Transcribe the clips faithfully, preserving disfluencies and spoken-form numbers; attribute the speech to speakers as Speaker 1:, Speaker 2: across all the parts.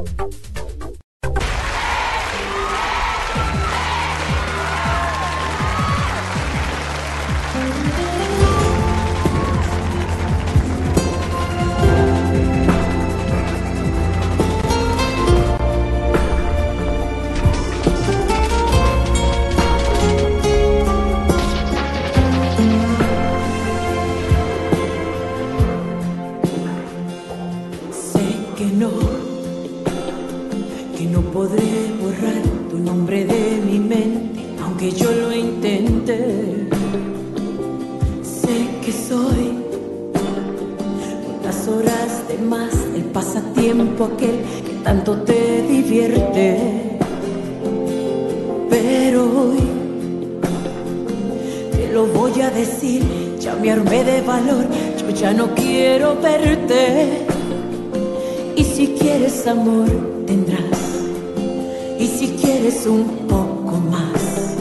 Speaker 1: Amor tendrás, y si quieres un poco más,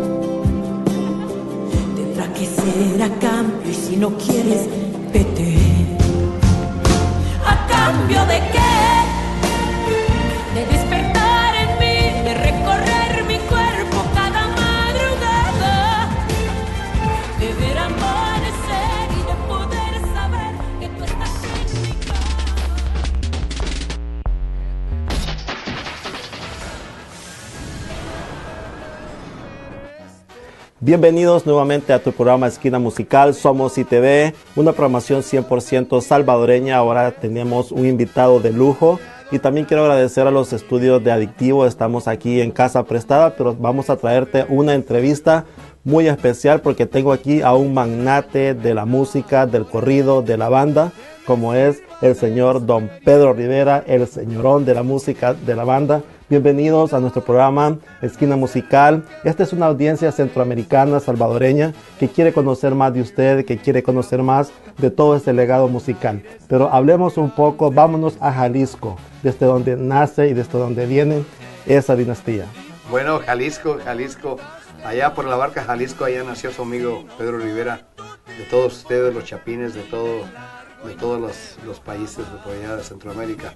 Speaker 1: tendrá que ser a cambio, y si no quieres, vete. ¿A cambio de qué? De despertar en mí, de recorrer mi cuerpo cada madrugada, de ver amanecer y de poder saber que tú estás en mi cama.
Speaker 2: Bienvenidos nuevamente a tu programa Esquina Musical. Somos I T V, una programación cien por ciento salvadoreña. Ahora tenemos un invitado de lujo y también quiero agradecer a los estudios de Adictivo. Estamos aquí en casa prestada, pero vamos a traerte una entrevista muy especial porque tengo aquí a un magnate de la música, del corrido, de la banda, como es el señor Don Pedro Rivera, el señorón de la música de la banda. Bienvenidos a nuestro programa Esquina Musical. Esta es una audiencia centroamericana, salvadoreña, que quiere conocer más de usted, que quiere conocer más de todo este legado musical. Pero hablemos un poco, vámonos a Jalisco, desde donde nace y desde donde viene esa dinastía.
Speaker 3: Bueno, Jalisco, Jalisco, allá por la Barca Jalisco, allá nació su amigo Pedro Rivera, de todos ustedes, los chapines, de, todo, de todos los, los países de por allá de Centroamérica.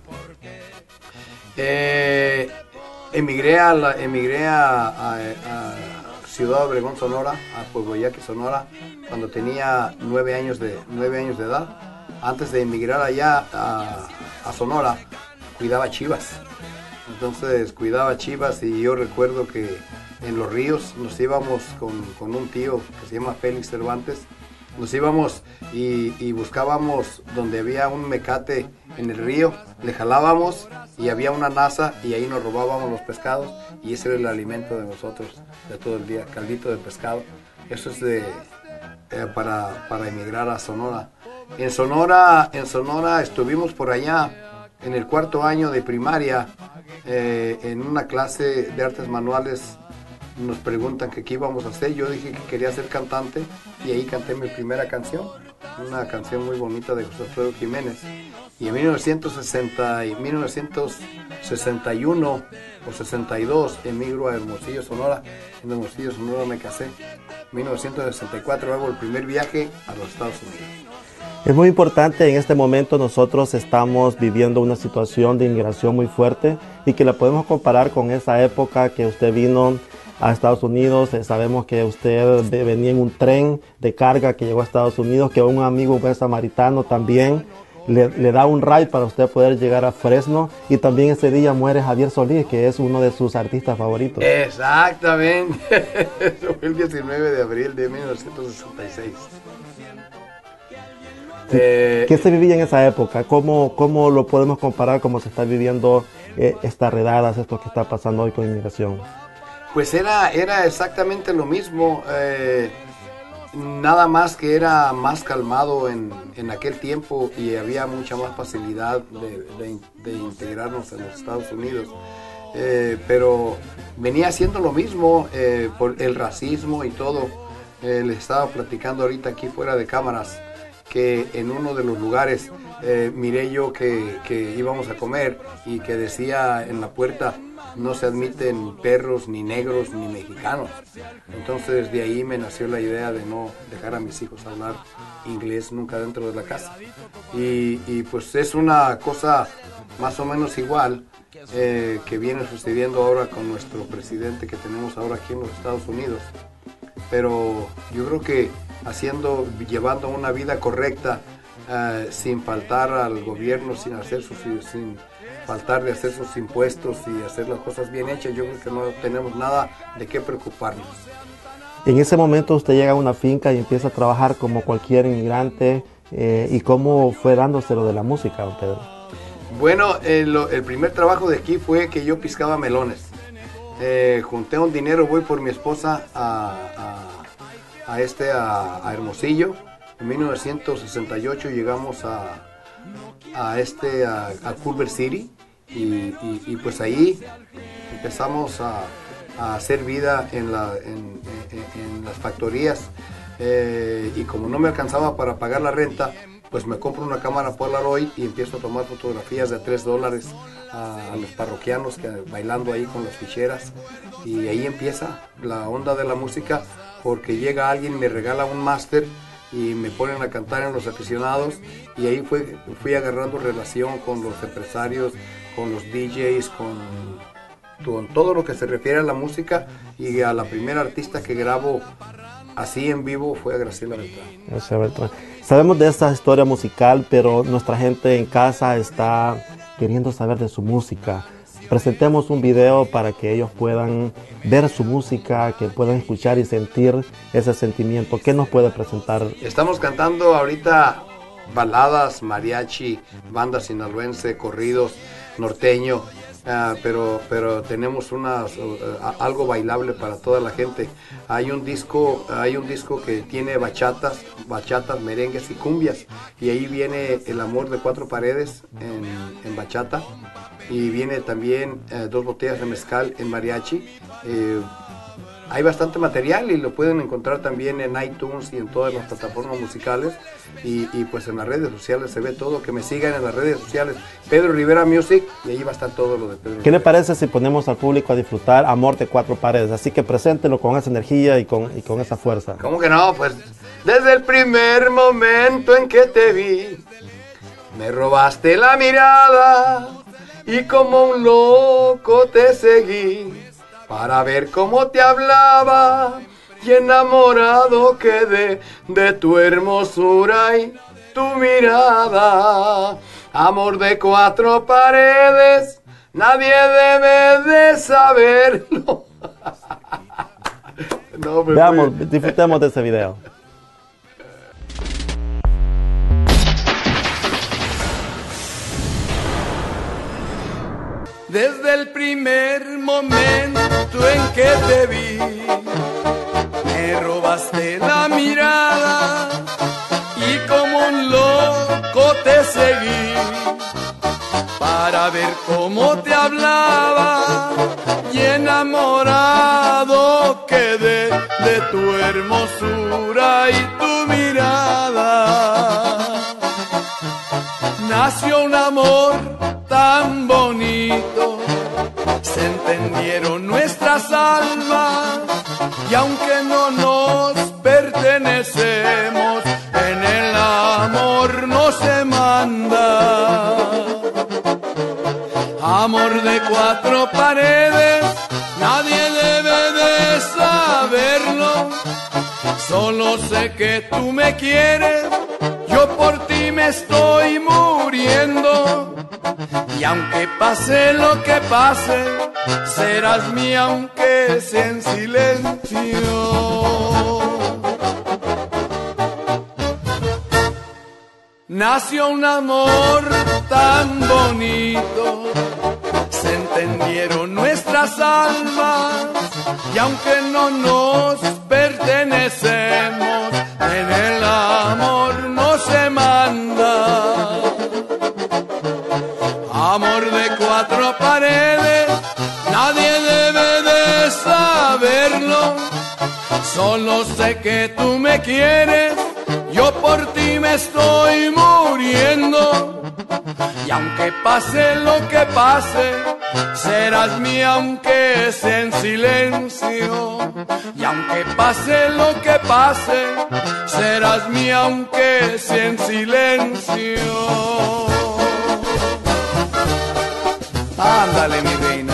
Speaker 3: Eh, emigré a, la, emigré a, a, a Ciudad Obregón, Sonora, a Pueblo Yaqui, Sonora, cuando tenía nueve años de, nueve años de edad. Antes de emigrar allá a, a Sonora, cuidaba chivas. Entonces cuidaba chivas y yo recuerdo que en los ríos nos íbamos con, con un tío que se llama Félix Cervantes. Nos íbamos y, y buscábamos donde había un mecate en el río, le jalábamos y había una nasa y ahí nos robábamos los pescados y ese era el alimento de nosotros de todo el día, caldito de pescado. Eso es de, eh, para, para emigrar a Sonora. En Sonora, en Sonora estuvimos por allá en el cuarto año de primaria eh, en una clase de artes manuales. Nos preguntan que qué íbamos a hacer, yo dije que quería ser cantante y ahí canté mi primera canción, una canción muy bonita de José Alfredo Jiménez. Y en mil novecientos sesenta y mil novecientos sesenta y uno o sesenta y dos emigro a Hermosillo, Sonora. En Hermosillo, Sonora me casé. En mil novecientos sesenta y cuatro hago el primer viaje a los Estados Unidos.
Speaker 2: Es muy importante, en este momento nosotros estamos viviendo una situación de inmigración muy fuerte y que la podemos comparar con esa época que usted vino a Estados Unidos. Eh, sabemos que usted venía en un tren de carga que llegó a Estados Unidos, que un amigo buen samaritano también le, le da un ride para usted poder llegar a Fresno, y también ese día muere Javier Solís, que es uno de sus artistas favoritos.
Speaker 3: Exactamente, eso fue el diecinueve de abril de mil novecientos sesenta y seis.
Speaker 2: Sí. Eh, ¿Qué se vivía en esa época? ¿Cómo, cómo lo podemos comparar, cómo se está viviendo eh, estas redadas, esto que está pasando hoy con inmigración?
Speaker 3: Pues era, era exactamente lo mismo, eh, nada más que era más calmado en, en aquel tiempo y había mucha más facilidad de, de, de integrarnos en los Estados Unidos. Eh, pero venía siendo lo mismo eh, por el racismo y todo. Eh, les estaba platicando ahorita aquí fuera de cámaras que en uno de los lugares eh, miré yo que, que íbamos a comer y que decía en la puerta: no se admiten perros, ni negros, ni mexicanos. Entonces de ahí me nació la idea de no dejar a mis hijos hablar inglés nunca dentro de la casa. Y, y pues es una cosa más o menos igual eh, que viene sucediendo ahora con nuestro presidente que tenemos ahora aquí en los Estados Unidos. Pero yo creo que haciendo, llevando una vida correcta, eh, sin faltar al gobierno, sin hacer sus, sin faltar de hacer sus impuestos y hacer las cosas bien hechas, yo creo que no tenemos nada de qué preocuparnos.
Speaker 2: En ese momento usted llega a una finca y empieza a trabajar como cualquier inmigrante. Eh, ¿Y cómo fue dándose lo de la música, don Pedro?
Speaker 3: Bueno, el, el primer trabajo de aquí fue que yo piscaba melones. Eh, junté un dinero, voy por mi esposa a, a, a, este, a, a Hermosillo. En mil novecientos sesenta y ocho llegamos a, a, este, a, a Culver City y, y, y pues ahí empezamos a, a hacer vida en, la, en, en, en las factorías. Eh, y como no me alcanzaba para pagar la renta, pues me compro una cámara Polaroid y empiezo a tomar fotografías de tres dólares a, a los parroquianos que, bailando ahí con las ficheras. Y ahí empieza la onda de la música, porque llega alguien y me regala un máster y me ponen a cantar en los aficionados, y ahí fue, fui agarrando relación con los empresarios, con los D Js, con, con todo lo que se refiere a la música. Y a la primera artista que grabo así en vivo fue a Graciela Beltrán.
Speaker 2: Graciela Beltrán. Sabemos de esta historia musical, pero nuestra gente en casa está queriendo saber de su música. Presentemos un video para que ellos puedan ver su música, que puedan escuchar y sentir ese sentimiento. ¿Qué nos puede presentar?
Speaker 3: Estamos cantando ahorita baladas, mariachi, banda sinaloense, corridos, norteño. Uh, pero, pero tenemos una, uh, algo bailable para toda la gente. Hay un disco, hay un disco que tiene bachatas, bachatas, merengues y cumbias, y ahí viene El amor de cuatro paredes en, en bachata, y viene también uh, Dos botellas de mezcal en mariachi. Uh, Hay bastante material y lo pueden encontrar también en iTunes y en todas las plataformas musicales, y, y pues en las redes sociales se ve todo. Que me sigan en las redes sociales, Pedro Rivera Music, y ahí va a estar todo lo de Pedro
Speaker 2: ¿Qué
Speaker 3: Rivera.
Speaker 2: le parece si ponemos al público a disfrutar Amor de cuatro paredes? Así que preséntelo con esa energía y con, y con esa fuerza.
Speaker 3: ¿Cómo que no? Pues desde el primer momento en que te vi, me robaste la mirada y como un loco te seguí, para ver cómo te hablaba, y enamorado quedé de tu hermosura y tu mirada. Amor de cuatro paredes, nadie debe de saberlo. No, me
Speaker 2: Veamos,
Speaker 3: fui.
Speaker 2: disfrutemos de ese video.
Speaker 4: Desde el primer momento en que te vi, me robaste la mirada y como un loco te seguí, para ver cómo te hablaba, y enamorado quedé de tu hermosura y tu mirada. Nació un amor tan bonito, se entendieron nuestras almas, y aunque no nos pertenecemos, en el amor no se manda. Amor de cuatro paredes, nadie debe de saberlo, solo sé que tú me quieres, yo por ti me estoy muriendo. Y aunque pase lo que pase, serás mía aunque sea en silencio. Nació un amor tan bonito, se entendieron nuestras almas, y aunque no nos pertenecemos, en el amor no se manda. Amor de cuatro paredes, nadie debe de saberlo, solo sé que tú me quieres, yo por ti me estoy muriendo. Y aunque pase lo que pase, serás mía aunque sea en silencio. Y aunque pase lo que pase, serás mía aunque sea en silencio. Ándale, mi reina.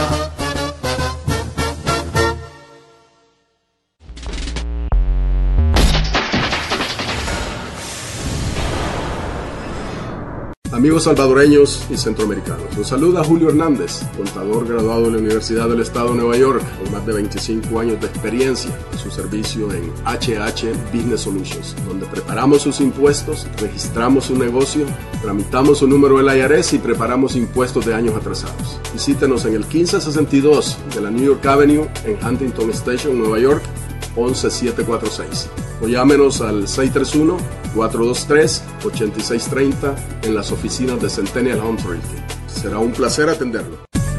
Speaker 5: Amigos salvadoreños y centroamericanos, los saluda Julio Hernández, contador graduado de la Universidad del Estado de Nueva York, con más de veinticinco años de experiencia en su servicio en H H Business Solutions, donde preparamos sus impuestos, registramos su negocio, tramitamos su número del I R S y preparamos impuestos de años atrasados. Visítenos en el quince sesenta y dos de la New York Avenue en Huntington Station, Nueva York, once siete cuatro seis. O llámenos al seis tres uno, cuatro dos tres, ocho seis tres cero en las oficinas de Centennial Home Realty. Será un placer atenderlo.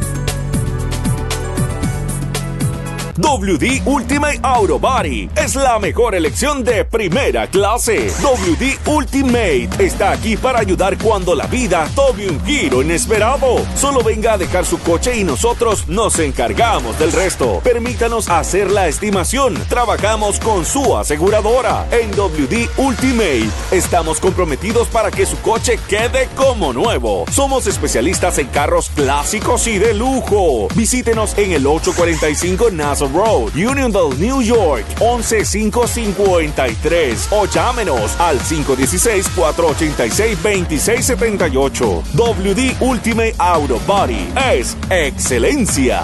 Speaker 6: W D Ultimate Auto Body es la mejor elección de primera clase. W D Ultimate está aquí para ayudar cuando la vida tome un giro inesperado. Solo venga a dejar su coche y nosotros nos encargamos del resto. Permítanos hacer la estimación. Trabajamos con su aseguradora. En W D Ultimate estamos comprometidos para que su coche quede como nuevo. Somos especialistas en carros clásicos y de lujo. Visítenos en el ocho cuarenta y cinco Nassau Road, Unionville, New York, once cinco cincuenta y tres o llámenos al cinco uno seis, cuatro ocho seis, dos seis siete ocho. W D Ultimate Auto Body es excelencia.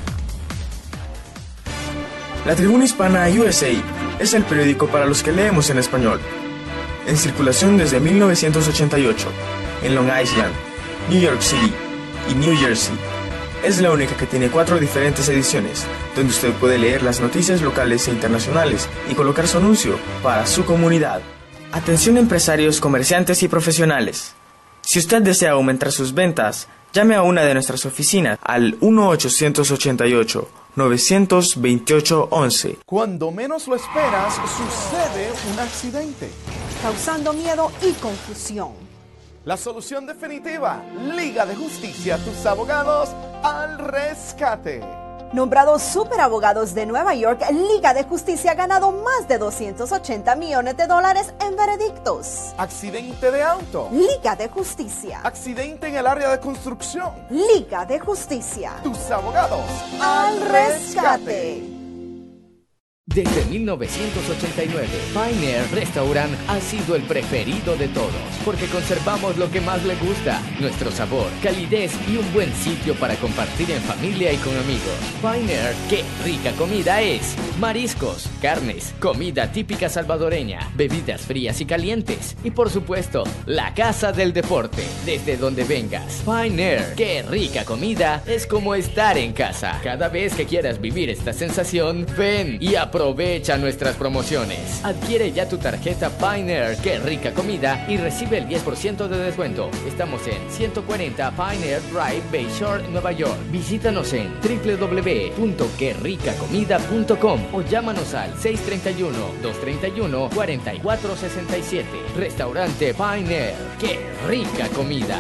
Speaker 7: La Tribuna Hispana U S A es el periódico para los que leemos en español. En circulación desde mil novecientos ochenta y ocho, en Long Island, New York City y New Jersey. Es la única que tiene cuatro diferentes ediciones, donde usted puede leer las noticias locales e internacionales y colocar su anuncio para su comunidad. Atención empresarios, comerciantes y profesionales. Si usted desea aumentar sus ventas, llame a una de nuestras oficinas al uno ochocientos ochenta y ocho, novecientos veintiocho, once.
Speaker 8: Cuando menos lo esperas, sucede un accidente,
Speaker 9: causando miedo y confusión.
Speaker 8: La solución definitiva, Liga de Justicia, tus abogados al rescate.
Speaker 9: Nombrados superabogados de Nueva York, Liga de Justicia ha ganado más de doscientos ochenta millones de dólares en veredictos.
Speaker 8: Accidente de auto.
Speaker 9: Liga de Justicia.
Speaker 8: Accidente en el área de construcción.
Speaker 9: Liga de Justicia.
Speaker 8: Tus abogados
Speaker 9: al rescate.
Speaker 10: Desde mil novecientos ochenta y nueve, Pioneer Restaurant ha sido el preferido de todos, porque conservamos lo que más le gusta, nuestro sabor, calidez y un buen sitio para compartir en familia y con amigos. Pioneer, qué rica comida es. Mariscos, carnes, comida típica salvadoreña, bebidas frías y calientes. Y por supuesto, la casa del deporte, desde donde vengas. Pioneer, qué rica comida, es como estar en casa. Cada vez que quieras vivir esta sensación, ven y aprovecha. Aprovecha nuestras promociones. Adquiere ya tu tarjeta Pioneer, qué rica comida, y recibe el diez por ciento de descuento. Estamos en ciento cuarenta Pioneer Drive, Bayshore, Nueva York. Visítanos en doble u doble u doble u punto que rica comida punto com o llámanos al seis tres uno, dos tres uno, cuatro cuatro seis siete. Restaurante Pioneer, qué rica comida.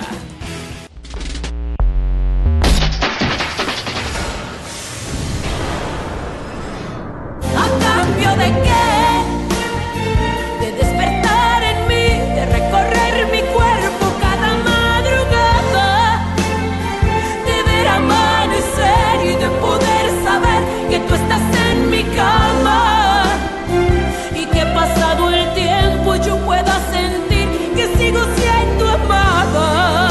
Speaker 1: ¿De qué? De despertar en mí, de recorrer mi cuerpo cada madrugada, de ver amanecer y de poder saber que tú estás en mi cama y que pasado el tiempo yo pueda sentir que sigo siendo amada.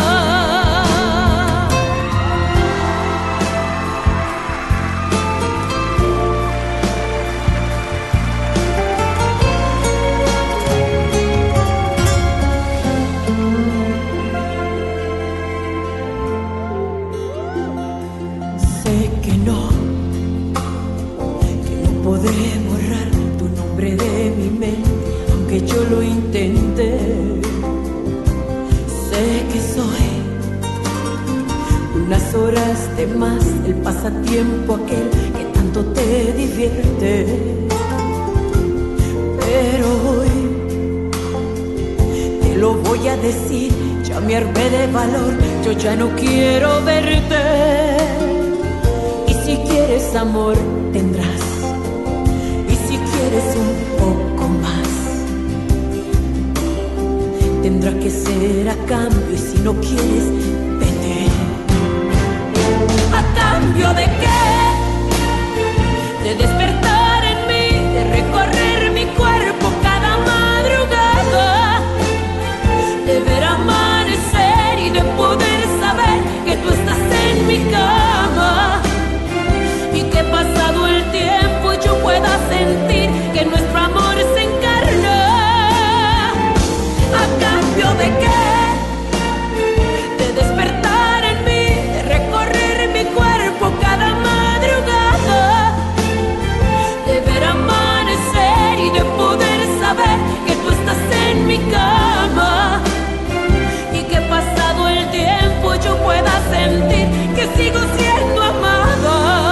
Speaker 1: Podré borrar tu nombre de mi mente, aunque yo lo intente. Sé que soy unas horas de más, el pasatiempo aquel que tanto te divierte. Pero hoy lo voy a decir, ya me armé de valor, yo ya no quiero verte. Y si quieres amor tendrás, y si quieres un poco más, tendrá que ser a cambio, y si no quieres, vete. ¿A cambio de qué? De despertar en mí, de recorrer mi cuerpo cada madrugada, de ver amanecer y de poder saber que tú estás en mi cama, y que pasado el tiempo yo pueda sentir que nuestro amor se encarna. ¿A cambio de qué? De despertar en mí, de recorrer mi cuerpo cada madrugada, de ver amanecer y de poder saber que tú estás en mi cama, y que pasado el tiempo yo pueda sentir que sigo siendo amada.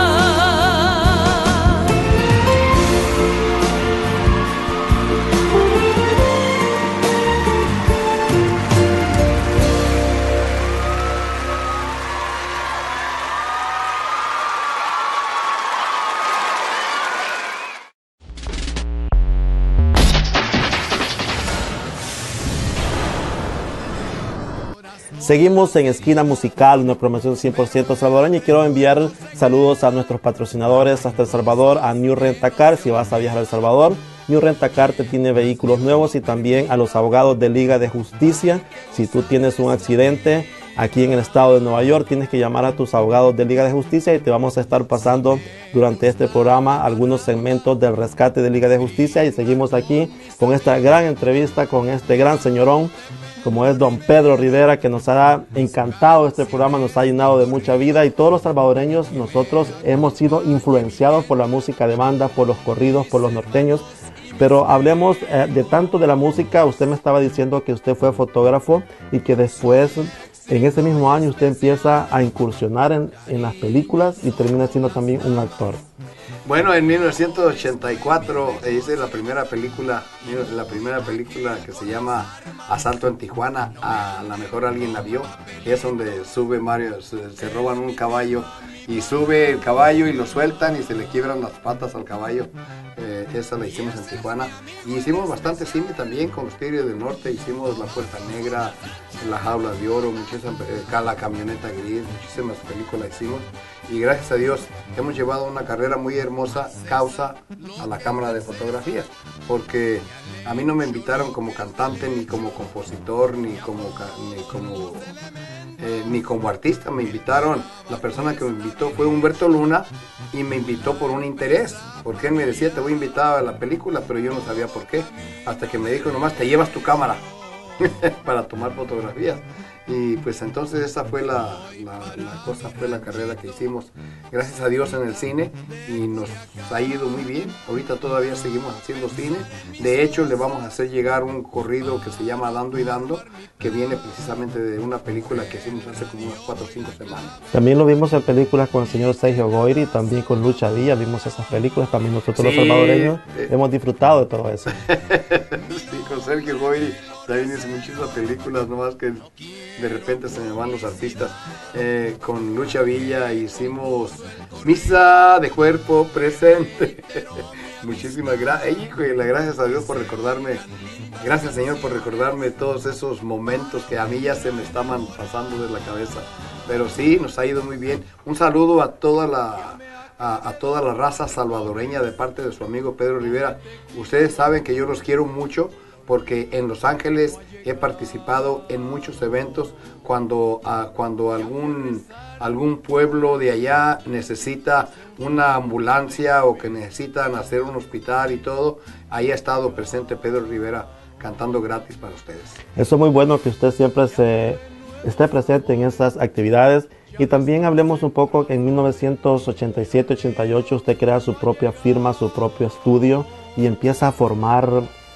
Speaker 2: Seguimos en Esquina Musical, una promoción cien por ciento salvadoreña, y quiero enviar saludos a nuestros patrocinadores hasta El Salvador, a New Rent-A-Car. Si vas a viajar a El Salvador, New Rent-A-Car te tiene vehículos nuevos, y también a los abogados de Liga de Justicia. Si tú tienes un accidente aquí en el estado de Nueva York, tienes que llamar a tus abogados de Liga de Justicia, y te vamos a estar pasando durante este programa algunos segmentos del rescate de Liga de Justicia. Y seguimos aquí con esta gran entrevista con este gran señorón como es don Pedro Rivera, que nos ha encantado este programa, nos ha llenado de mucha vida, y todos los salvadoreños nosotros hemos sido influenciados por la música de banda, por los corridos, por los norteños. Pero hablemos eh, de tanto de la música. Usted me estaba diciendo que usted fue fotógrafo y que después, en ese mismo año, usted empieza a incursionar en, en las películas y termina siendo también un actor.
Speaker 3: Bueno, en mil novecientos ochenta y cuatro hice la primera película, la primera película que se llama Asalto en Tijuana. A lo mejor alguien la vio. Es donde sube Mario, se, se roban un caballo y sube el caballo y lo sueltan y se le quiebran las patas al caballo. Eh, esa la hicimos en Tijuana. Y hicimos bastante cine también con los Tigres del Norte. Hicimos La Puerta Negra, La Jaula de Oro, muchísimas, eh, La Camioneta Gris, muchísimas películas hicimos. Y gracias a Dios hemos llevado una carrera muy hermosa, causa a la Cámara de Fotografía, porque a mí no me invitaron como cantante, ni como compositor, ni como, ni como, eh, ni como artista. Me invitaron, la persona que me invitó fue Humberto Luna, y me invitó por un interés, porque él me decía, te voy a invitar a la película, pero yo no sabía por qué, hasta que me dijo, nomás te llevas tu cámara para tomar fotografías. Y pues entonces esa fue la, la, la cosa, fue la carrera que hicimos, gracias a Dios, en el cine, y nos ha ido muy bien. Ahorita todavía seguimos haciendo cine. De hecho, le vamos a hacer llegar un corrido que se llama Dando y Dando, que viene precisamente de una película que hicimos hace como unas cuatro o cinco semanas.
Speaker 2: También lo vimos en películas con el señor Sergio Goyri, también con Lucha Villa, vimos esas películas. También nosotros, sí, los salvadoreños, eh, hemos disfrutado de todo eso.
Speaker 3: Sí, con Sergio Goyri también hice muchísimas películas, nomás que de repente se me van los artistas. Eh, con Lucha Villa hicimos Misa de Cuerpo Presente. Muchísimas gracias, híjole, gracias a Dios por recordarme, gracias Señor por recordarme todos esos momentos que a mí ya se me estaban pasando de la cabeza. Pero sí, nos ha ido muy bien. Un saludo a toda la... A, a toda la raza salvadoreña de parte de su amigo Pedro Rivera. Ustedes saben que yo los quiero mucho, porque en Los Ángeles he participado en muchos eventos cuando, uh, cuando algún, algún pueblo de allá necesita una ambulancia o que necesitan hacer un hospital y todo. Ahí ha estado presente Pedro Rivera cantando gratis para ustedes.
Speaker 2: Eso es muy bueno, que usted siempre se esté presente en esas actividades. Y también hablemos un poco que en mil novecientos ochenta y siete ochenta y ocho usted crea su propia firma, su propio estudio, y empieza a formar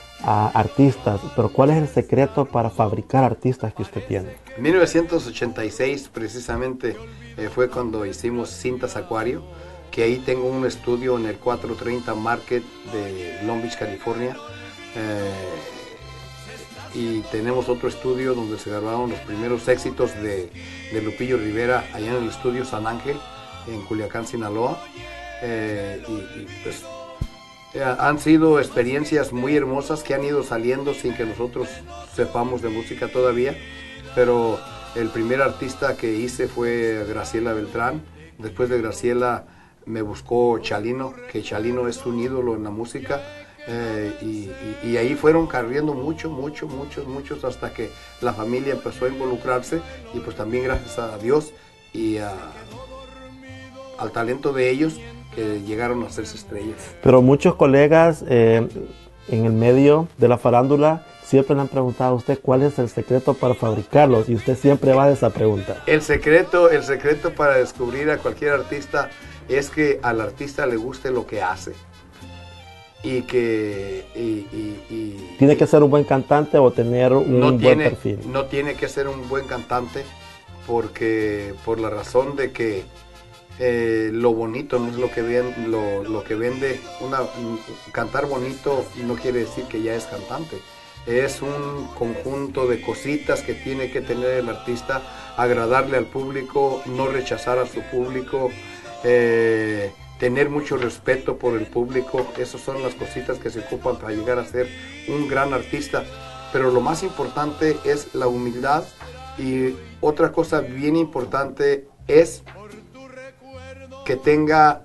Speaker 2: a artistas. Pero ¿cuál es el secreto para fabricar artistas que usted tiene?
Speaker 3: En mil novecientos ochenta y seis precisamente eh, fue cuando hicimos Cintas Acuario, que ahí tengo un estudio en el cuatrocientos treinta Market de Long Beach, California. Eh, y tenemos otro estudio donde se grabaron los primeros éxitos de, de Lupillo Rivera allá en el estudio San Ángel, en Culiacán, Sinaloa. Eh, y, y pues eh, han sido experiencias muy hermosas que han ido saliendo sin que nosotros sepamos de música todavía, pero el primer artista que hice fue Graciela Beltrán. Después de Graciela me buscó Chalino, que Chalino es un ídolo en la música. Eh, y, y, y ahí fueron corriendo mucho, mucho, muchos, muchos, hasta que la familia empezó a involucrarse, y pues también gracias a Dios y a, al talento de ellos que llegaron a hacerse estrellas.
Speaker 2: Pero muchos colegas eh, en el medio de la farándula siempre le han preguntado a usted cuál es el secreto para fabricarlos, y usted siempre va de esa pregunta.
Speaker 3: El secreto, el secreto para descubrir a cualquier artista es que al artista le guste lo que hace. Y que y, y, y,
Speaker 2: tiene que ser un buen cantante o tener un
Speaker 3: no
Speaker 2: buen
Speaker 3: tiene,
Speaker 2: perfil.
Speaker 3: No tiene que ser un buen cantante, porque por la razón de que eh, lo bonito no es lo que ven, lo, lo que vende. Una, cantar bonito no quiere decir que ya es cantante. Es un conjunto de cositas que tiene que tener el artista: agradarle al público, no rechazar a su público, eh, tener mucho respeto por el público. Esas son las cositas que se ocupan para llegar a ser un gran artista. Pero lo más importante es la humildad, y otra cosa bien importante es que tenga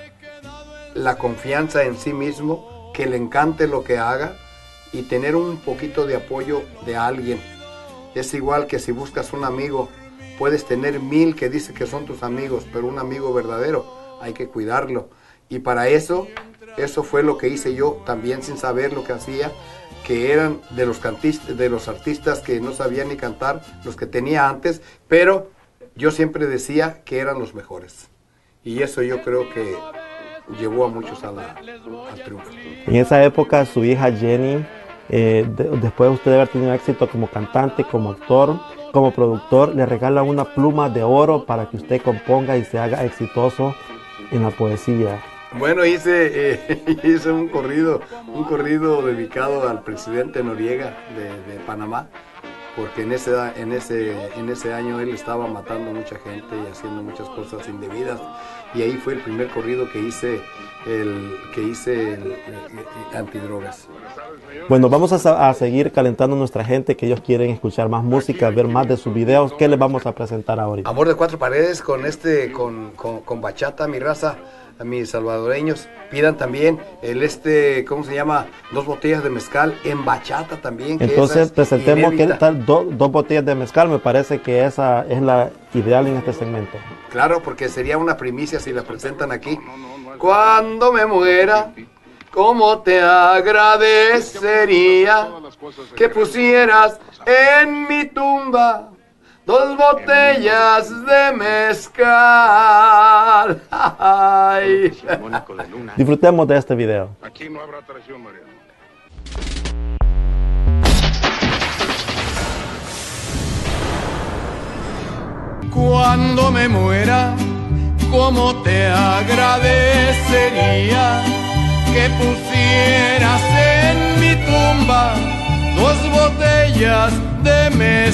Speaker 3: la confianza en sí mismo, que le encante lo que haga, y tener un poquito de apoyo de alguien. Es igual que si buscas un amigo, puedes tener mil que dicen que son tus amigos, pero un amigo verdadero hay que cuidarlo. Y para eso, eso fue lo que hice yo, también sin saber lo que hacía, que eran de los cantistas, de los artistas que no sabían ni cantar, los que tenía antes, pero yo siempre decía que eran los mejores. Y eso yo creo que llevó a muchos a la, al triunfo.
Speaker 2: En esa época, su hija Jenny, eh, de, después de usted haber tenido éxito como cantante, como actor, como productor, le regala una pluma de oro para que usted componga y se haga exitoso en la poesía.
Speaker 3: Bueno, hice, eh, hice un corrido, un corrido dedicado al presidente Noriega de, de Panamá, porque en ese, en, ese, en ese año él estaba matando mucha gente y haciendo muchas cosas indebidas, y ahí fue el primer corrido que hice, el, que hice el, el, el antidrogas.
Speaker 2: Bueno, vamos a, a seguir calentando a nuestra gente, que ellos quieren escuchar más música, ver más de sus videos. ¿Qué les vamos a presentar ahorita?
Speaker 3: Amor de Cuatro Paredes con, este, con, con, con bachata, mi raza. A mis salvadoreños pidan también el este, ¿cómo se llama? Dos botellas de mezcal en bachata también. Que
Speaker 2: Entonces presentemos
Speaker 3: inédita.
Speaker 2: que tal do, dos botellas de mezcal. Me parece que esa es la ideal en este segmento.
Speaker 3: Claro, porque sería una primicia si la presentan aquí. Cuando me muera, ¿cómo te agradecería que pusieras en mi tumba dos botellas de mezcal? Ay.
Speaker 2: Disfrutemos de este video.
Speaker 11: Aquí no habrá traición, María.
Speaker 4: Cuando me muera, ¿cómo te agradecería que pusieras en mi tumba dos botellas de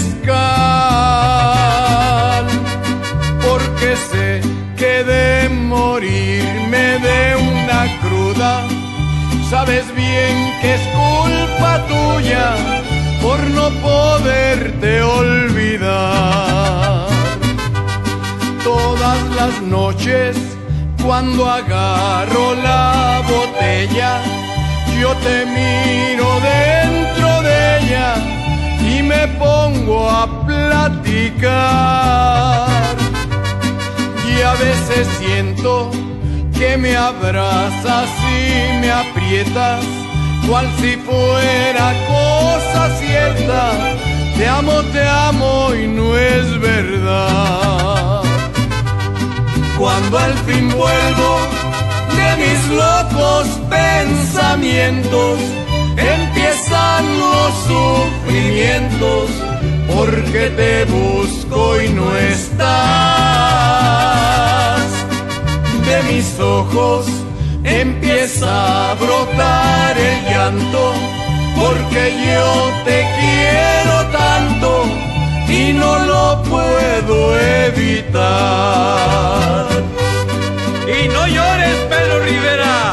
Speaker 4: mezcal? Porque sé que de morirme de una cruda, sabes bien que es culpa tuya por no poderte olvidar. Todas las noches cuando agarro la botella, yo te miro dentro de ella y me pongo a platicar. Y a veces siento que me abrazas y me aprietas, cual si fuera cosa cierta. Te amo, te amo y no es verdad. Cuando al fin vuelvo de mis locos pensamientos, empiezan los sufrimientos, porque te busco y no estás. De mis ojos empieza a brotar el llanto, porque yo te quiero tanto y no lo puedo evitar.
Speaker 11: Y no llores, Pedro Rivera.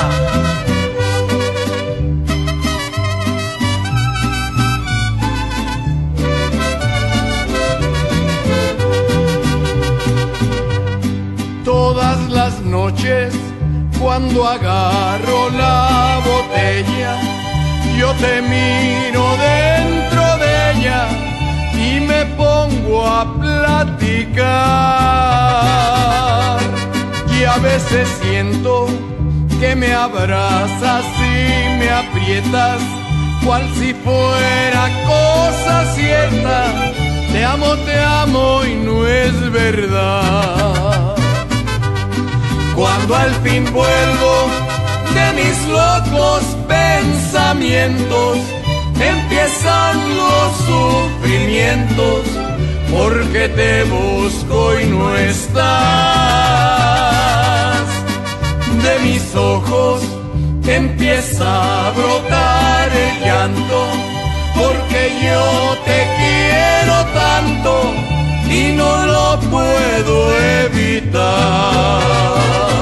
Speaker 4: Todas las noches cuando agarro la botella, yo te miro dentro de ella y me pongo a platicar. Y a veces siento que me abrazas y me aprietas, cual si fuera cosa cierta. Te amo, te amo y no es verdad. Cuando al fin vuelvo de mis locos pensamientos, empiezan los sufrimientos, porque te busco y no estás. De mis ojos empieza a brotar el llanto, porque yo te quiero tanto y no lo puedo evitar.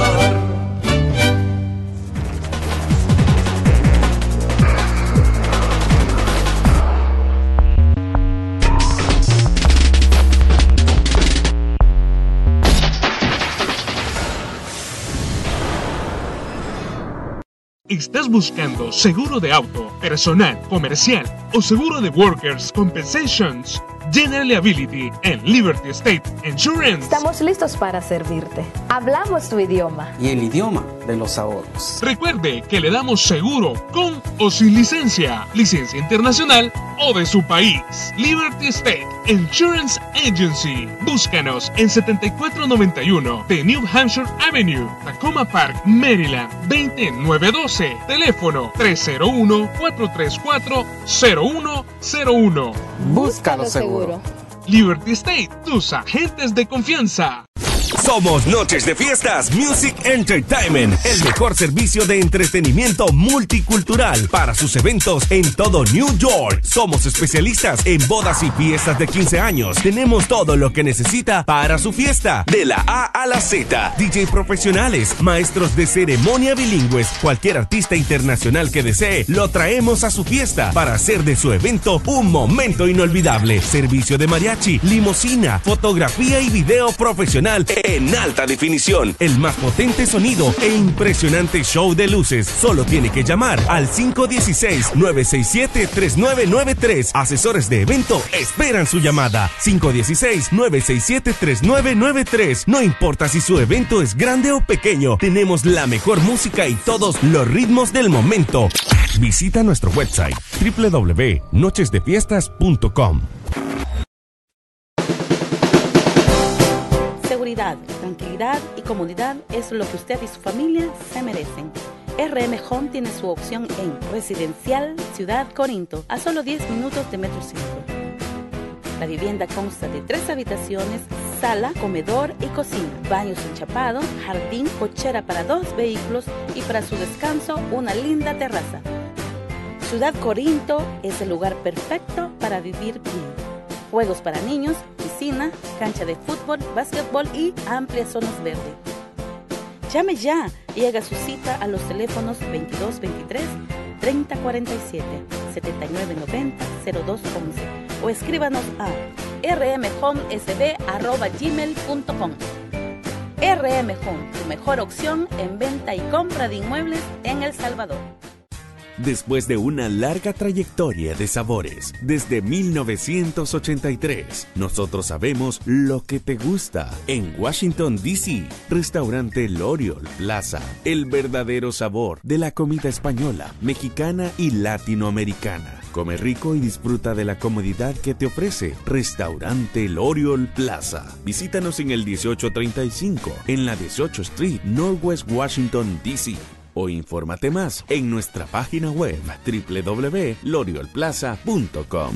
Speaker 12: ¿Estás buscando seguro de auto, personal, comercial o seguro de Workers' Compensations? General Liability en Liberty State Insurance.
Speaker 13: Estamos listos para servirte. Hablamos tu idioma.
Speaker 14: Y el idioma de los ahorros.
Speaker 12: Recuerde que le damos seguro con o sin licencia, licencia internacional o de su país. Liberty State Insurance Agency. Búscanos en setenta y cuatro noventa y uno de New Hampshire Avenue, Tacoma Park, Maryland, veinte nueve doce. Teléfono tres cero uno, cuatro tres cuatro, cero uno cero uno.
Speaker 14: Búscalo seguro.
Speaker 12: Liberty State, tus agentes de confianza.
Speaker 6: Somos Noches de Fiestas Music Entertainment, el mejor servicio de entretenimiento multicultural para sus eventos en todo New York. Somos especialistas en bodas y fiestas de quince años. Tenemos todo lo que necesita para su fiesta, de la A a la Z. D J profesionales, maestros de ceremonia bilingües, cualquier artista internacional que desee, lo traemos a su fiesta para hacer de su evento un momento inolvidable. Servicio de mariachi, limusina, fotografía y video profesional en alta definición, el más potente sonido e impresionante show de luces. Solo tiene que llamar al cinco uno seis, nueve seis siete, tres nueve nueve tres. Asesores de evento esperan su llamada. cinco uno seis, nueve seis siete, tres nueve nueve tres. No importa si su evento es grande o pequeño, tenemos la mejor música y todos los ritmos del momento. Visita nuestro website doble u doble u doble u punto noches de fiestas punto com.
Speaker 15: Seguridad, tranquilidad y comodidad es lo que usted y su familia se merecen. R M Home tiene su opción en Residencial Ciudad Corinto, a solo diez minutos de Metro Centro. La vivienda consta de tres habitaciones, sala, comedor y cocina, baños enchapados, jardín, cochera para dos vehículos y para su descanso una linda terraza. Ciudad Corinto es el lugar perfecto para vivir bien. Juegos para niños, piscina, cancha de fútbol, básquetbol y amplias zonas verdes. Llame ya y haga su cita a los teléfonos veintidós veintitrés, treinta cuarenta y siete, setenta y nueve noventa, cero dos once o escríbanos a r m home s b arroba gmail punto com. R M Home, tu mejor opción en venta y compra de inmuebles en El Salvador.
Speaker 6: Después de una larga trayectoria de sabores, desde mil novecientos ochenta y tres, nosotros sabemos lo que te gusta. En Washington, D C, restaurante L'Oriole Plaza, el verdadero sabor de la comida española, mexicana y latinoamericana. Come rico y disfruta de la comodidad que te ofrece Restaurante L'Oriole Plaza. Visítanos en el dieciocho treinta y cinco, en la dieciocho Street, Northwest Washington, D C O infórmate más en nuestra página web doble u doble u doble u punto l'oriole plaza punto com.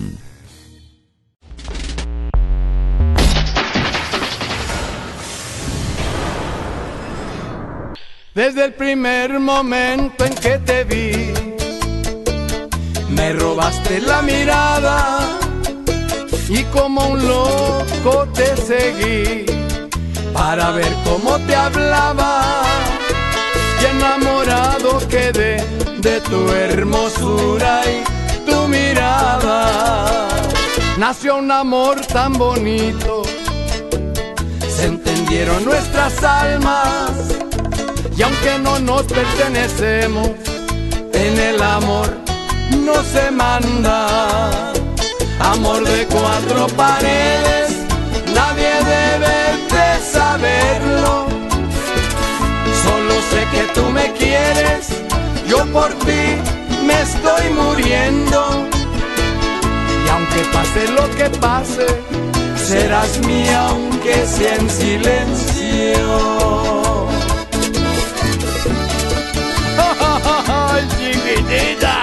Speaker 4: Desde el primer momento en que te vi, Me robaste la mirada y como un loco te seguí para ver cómo te hablaba y enamorado quedé de tu hermosura y tu mirada. Nació un amor tan bonito, se entendieron nuestras almas y aunque no nos pertenecemos, en el amor no se manda. Amor de cuatro paredes, nadie debe de saberlo. Solo sé que tú me quieres, yo por ti me estoy muriendo. Y aunque pase lo que pase, serás mía aunque sea en silencio. ¡Ay, chiquitita!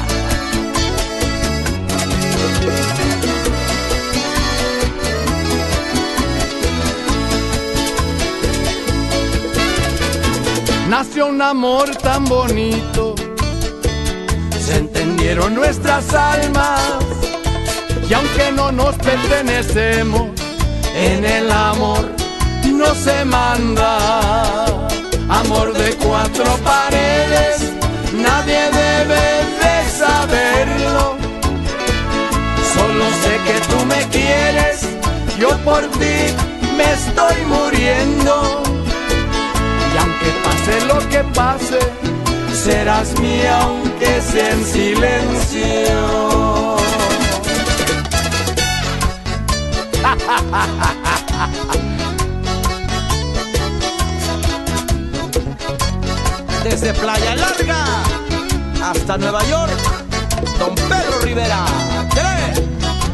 Speaker 4: Nació un amor tan bonito, se entendieron nuestras almas y aunque no nos pertenecemos, en el amor no se manda. Amor de cuatro paredes, nadie debe de saberlo. Solo sé que tú me quieres, yo por ti me estoy muriendo. Y aunque pase lo que pase, serás mía aunque sea en silencio.
Speaker 16: Desde Playa Larga hasta Nueva York, Don Pedro Rivera. ¡Dele!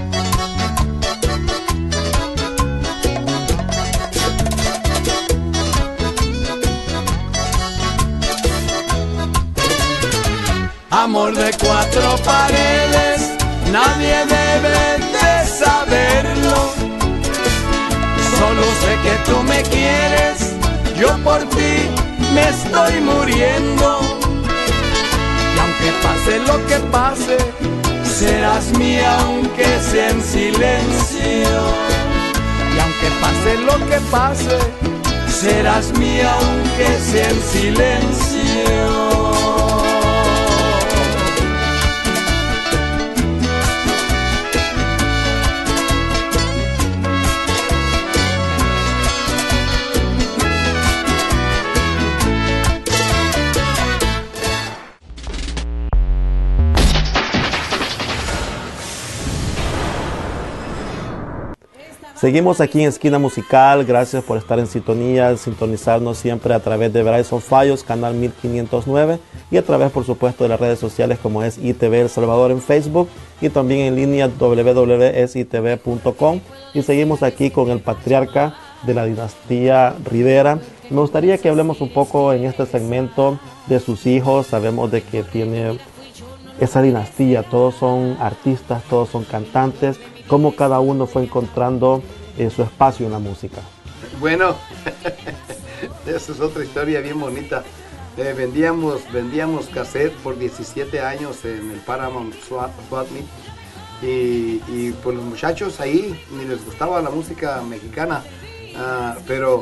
Speaker 4: Amor de cuatro paredes, nadie debe de saberlo. Solo sé que tú me quieres, yo por ti me estoy muriendo. Y aunque pase lo que pase, serás mía aunque sea en silencio. Y aunque pase lo que pase, serás mía aunque sea en silencio.
Speaker 2: Seguimos aquí en Esquina Musical, gracias por estar en sintonía, sintonizarnos siempre a través de Verizon Fios, canal mil quinientos nueve y a través por supuesto de las redes sociales como es I T V El Salvador en Facebook y también en línea doble u doble u doble u punto es i t v punto com. Y seguimos aquí con el patriarca de la dinastía Rivera. Me gustaría que hablemos un poco en este segmento de sus hijos. Sabemos de que tiene esa dinastía, todos son artistas, todos son cantantes. ¿Cómo cada uno fue encontrando eh, su espacio en la música?
Speaker 3: Bueno, esa es otra historia bien bonita. Eh, vendíamos, vendíamos cassette por diecisiete años en el Paramount Swap Meet y, y pues los muchachos ahí ni les gustaba la música mexicana, uh, pero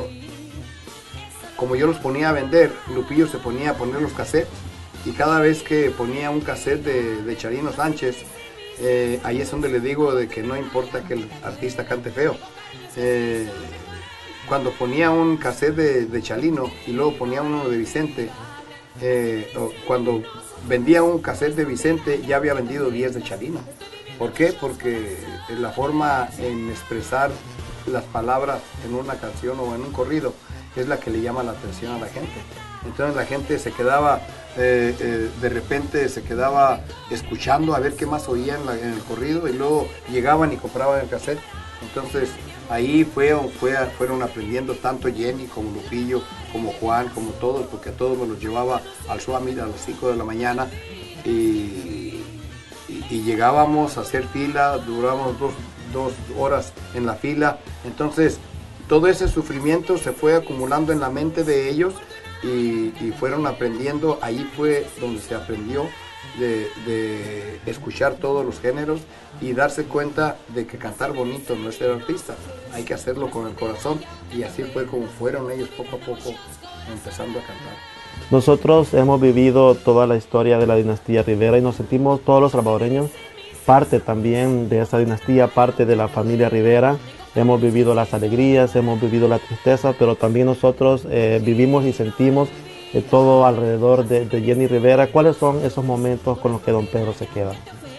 Speaker 3: como yo los ponía a vender, Lupillo se ponía a poner los cassettes y cada vez que ponía un cassette de, de Charino Sánchez, Eh, ahí es donde le digo de que no importa que el artista cante feo. Eh, cuando ponía un cassette de, de Chalino y luego ponía uno de Vicente, eh, cuando vendía un cassette de Vicente ya había vendido diez de Chalino. ¿Por qué? Porque la forma en expresar las palabras en una canción o en un corrido es la que le llama la atención a la gente. Entonces la gente se quedaba, eh, eh, de repente se quedaba escuchando a ver qué más oía en, la, en el corrido y luego llegaban y compraban el cassette. Entonces ahí fue, fue, fueron aprendiendo tanto Jenny como Lupillo, como Juan, como todos, porque a todos me los llevaba al Suamit a las cinco de la mañana y, y, y llegábamos a hacer fila, durábamos dos, dos horas en la fila. Entonces todo ese sufrimiento se fue acumulando en la mente de ellos. Y, y fueron aprendiendo, ahí fue donde se aprendió de, de escuchar todos los géneros y darse cuenta de que cantar bonito no es ser artista, hay que hacerlo con el corazón, y así fue como fueron ellos poco a poco empezando a cantar.
Speaker 2: Nosotros hemos vivido toda la historia de la dinastía Rivera y nos sentimos todos los salvadoreños parte también de esa dinastía, parte de la familia Rivera. Hemos vivido las alegrías, hemos vivido la tristeza, pero también nosotros eh, vivimos y sentimos eh, todo alrededor de, de Jenny Rivera. ¿Cuáles son esos momentos con los que don Pedro se queda?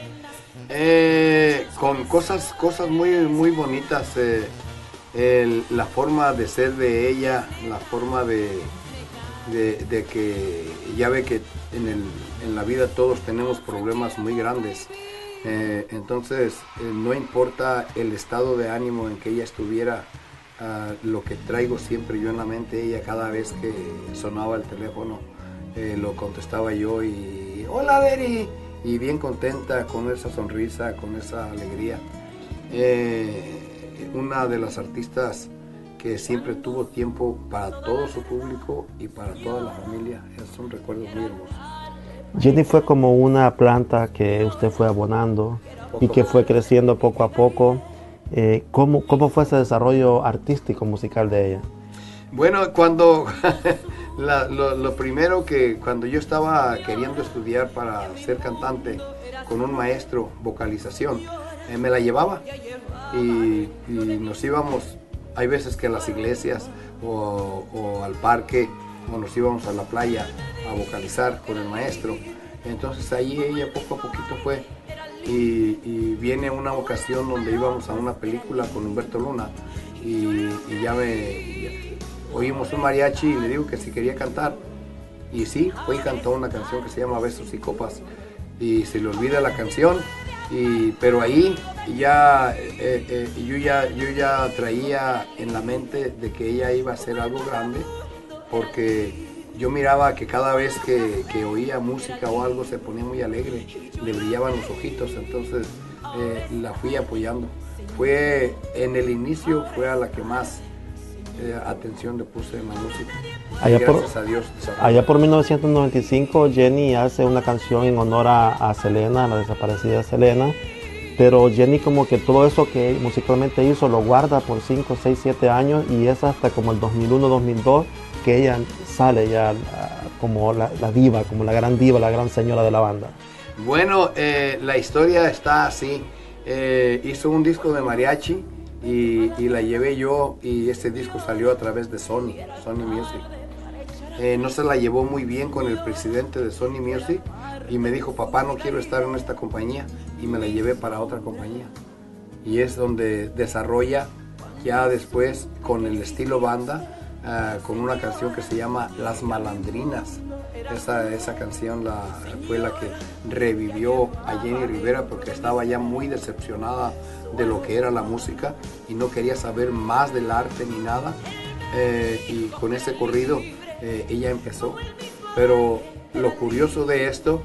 Speaker 3: Eh, con cosas, cosas muy, muy bonitas, eh, el, la forma de ser de ella, la forma de, de, de que ya ve que en, el, en la vida todos tenemos problemas muy grandes. Eh, entonces eh, no importa el estado de ánimo en que ella estuviera, uh, lo que traigo siempre yo en la mente, ella cada vez que sonaba el teléfono eh, lo contestaba yo y hola Beri, y bien contenta, con esa sonrisa, con esa alegría. Eh, una de las artistas que siempre tuvo tiempo para todo su público y para toda la familia. Es un recuerdo muy hermoso.
Speaker 2: Jenny fue como una planta que usted fue abonando y que fue creciendo poco a poco. Eh, ¿cómo, ¿Cómo fue ese desarrollo artístico musical de ella?
Speaker 3: Bueno, cuando la, lo, lo primero que cuando yo estaba queriendo estudiar para ser cantante con un maestro vocalización, eh, me la llevaba y, y nos íbamos, hay veces que a las iglesias o, o al parque, o nos íbamos a la playa a vocalizar con el maestro. Entonces ahí ella poco a poquito fue y, y viene una ocasión donde íbamos a una película con Humberto Luna y, y ya me ya, oímos un mariachi y le digo que si quería cantar, y sí, fue y cantó una canción que se llama Besos y Copas y se le olvida la canción, y, pero ahí ya, eh, eh, yo ya yo ya traía en la mente de que ella iba a hacer algo grande, porque yo miraba que cada vez que, que oía música o algo se ponía muy alegre, le brillaban los ojitos, entonces eh, la fui apoyando. Fue en el inicio, fue a la que más eh, atención le puse en la música.
Speaker 2: Allá
Speaker 3: Gracias
Speaker 2: por,
Speaker 3: a Dios.
Speaker 2: allá por mil novecientos noventa y cinco Jenny hace una canción en honor a, a Selena, a la desaparecida Selena, pero Jenny como que todo eso que musicalmente hizo lo guarda por cinco, seis, siete años, y es hasta como el dos mil uno, dos mil dos que ella sale ya uh, como la, la diva, como la gran diva, la gran señora de la banda.
Speaker 3: Bueno, eh, la historia está así. Eh, hizo un disco de mariachi y, y la llevé yo, y este disco salió a través de Sony, Sony Music. Eh, no se la llevó muy bien con el presidente de Sony Music y me dijo, papá, no quiero estar en esta compañía, y me la llevé para otra compañía. Y es donde desarrolla ya después con el estilo banda, Uh, con una canción que se llama Las Malandrinas. Esa, esa canción la, fue la que revivió a Jenny Rivera, porque estaba ya muy decepcionada de lo que era la música y no quería saber más del arte ni nada. Eh, y con ese corrido eh, ella empezó. Pero lo curioso de esto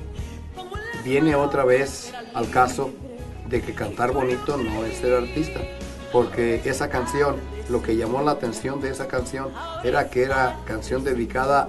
Speaker 3: viene otra vez al caso de que cantar bonito no es ser artista, porque esa canción, lo que llamó la atención de esa canción era que era canción dedicada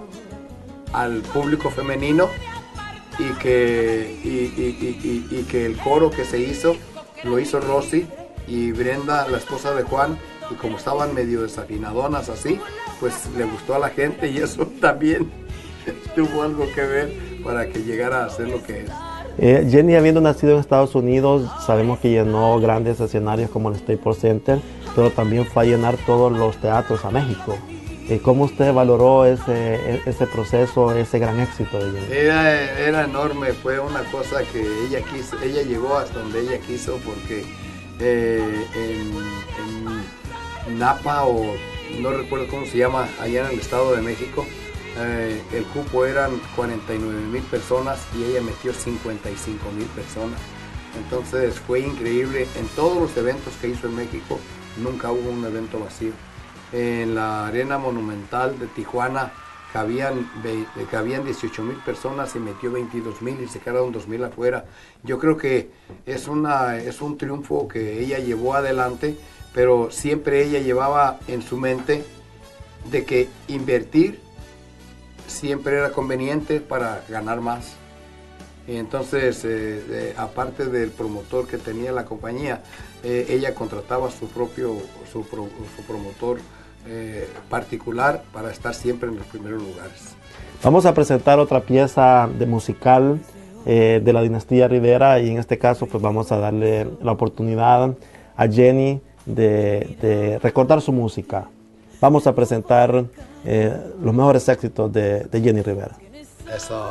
Speaker 3: al público femenino, y que, y, y, y, y, y que el coro que se hizo lo hizo Rosy y Brenda, la esposa de Juan, y como estaban medio desafinadonas así, pues le gustó a la gente, y eso también tuvo algo que ver para que llegara a ser lo que es.
Speaker 2: Eh, Jenny, habiendo nacido en Estados Unidos, sabemos que llenó grandes escenarios como el Staples Center, pero también fue a llenar todos los teatros a México. Eh, ¿Cómo usted valoró ese, ese proceso, ese gran éxito de Jenny?
Speaker 3: Era, era enorme, fue una cosa que ella quiso, ella llegó hasta donde ella quiso, porque eh, en, en Napa, o no recuerdo cómo se llama, allá en el Estado de México, Eh, el cupo eran cuarenta y nueve mil personas y ella metió cincuenta y cinco mil personas. Entonces fue increíble. En todos los eventos que hizo en México nunca hubo un evento vacío. En la Arena Monumental de Tijuana cabían, cabían dieciocho mil personas y metió veintidós mil, y se quedaron dos mil afuera. Yo creo que es, una, es un triunfo que ella llevó adelante, pero siempre ella llevaba en su mente de que invertir siempre era conveniente para ganar más. Y entonces, eh, eh, aparte del promotor que tenía la compañía, eh, ella contrataba su propio su, pro, su promotor eh, particular para estar siempre en los primeros lugares.
Speaker 2: Vamos a presentar otra pieza de musical eh, de la dinastía Rivera, y en este caso pues vamos a darle la oportunidad a Jenny de, de recordar su música. Vamos a presentar eh, los mejores éxitos de, de Jenny Rivera.
Speaker 3: Eso.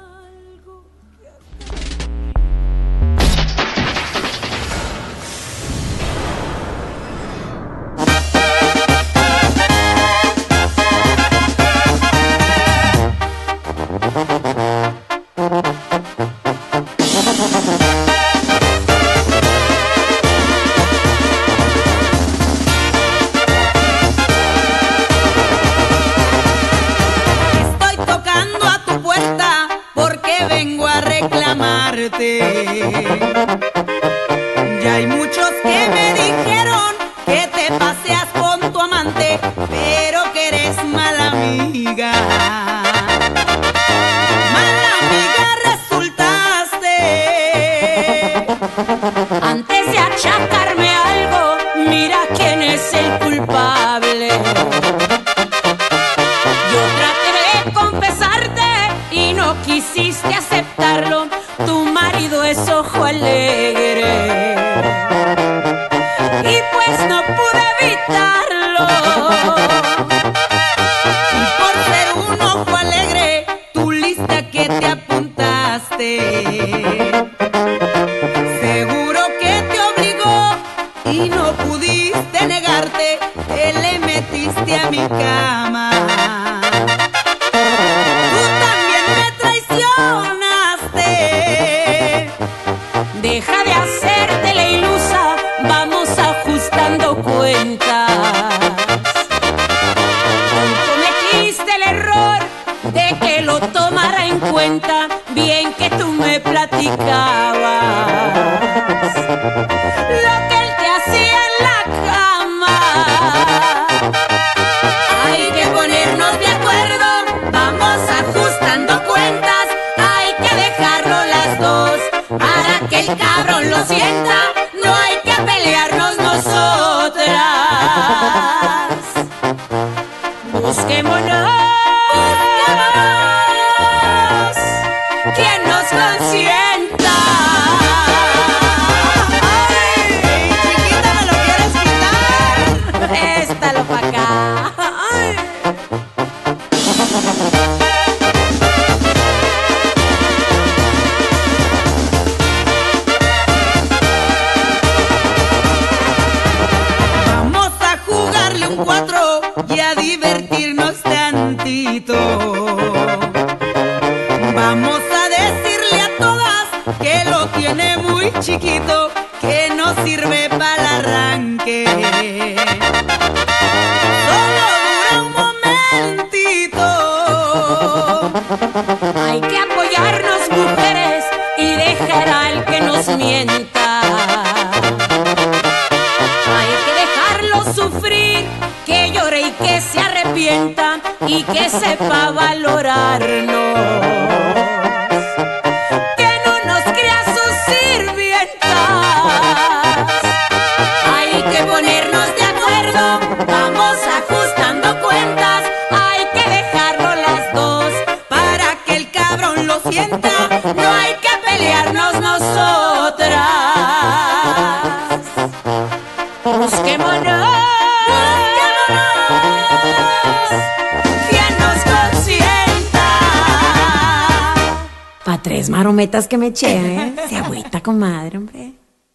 Speaker 1: Ya hay muchos que me dijeron que te paseas con tu amante, pero que eres mala amiga. Mala amiga resultaste.
Speaker 17: Antes de achacarme algo, mira quién es el culpable. Yo traté de confesarte y no quisiste aceptarlo. Tu marido es ojo alegre y pues no pude evitarlo.
Speaker 1: Y por ser un ojo alegre, tu lista que te apuntaste, seguro que te obligó y no pudiste negarte, te le metiste a mi cama. Tú también me traicionas.
Speaker 17: Deja de hacerte la ilusa, vamos ajustando cuentas. Cometiste el error de que lo tomara en cuenta, bien que tú me platicabas lo que él te hacía en la cama. Hay que ponernos de acuerdo, vamos ajustando cuentas, hay que dejarlo las dos para que el cabrón lo sienta, no hay que pelearnos nosotras. Busquémonos, busquémonos quien nos consienta.
Speaker 1: Ay, chiquita, ¿me lo quieres quitar?
Speaker 17: Préstalo pa' acá. Ay.
Speaker 1: Cuatro y a divertirnos tantito. Vamos a decirle a todas que lo tiene muy chiquito, que no sirve para el arranque. Solo dura un momentito.
Speaker 17: Hay que apoyarnos, mujeres, y dejar al que nos mienta. Hay que dejarlo sufrir, que llore y que se arrepienta y que sepa valorarnos, que no nos crea sus sirvientas. Hay que ponernos de acuerdo, vamos ajustando cuentas, hay que dejarlo las dos para que el cabrón lo sienta, no hay que pelearnos nosotras. Busquémonos, quien nos consienta.
Speaker 18: Pa' tres marometas que me eché, ¿eh? Se agüita, comadre, hombre.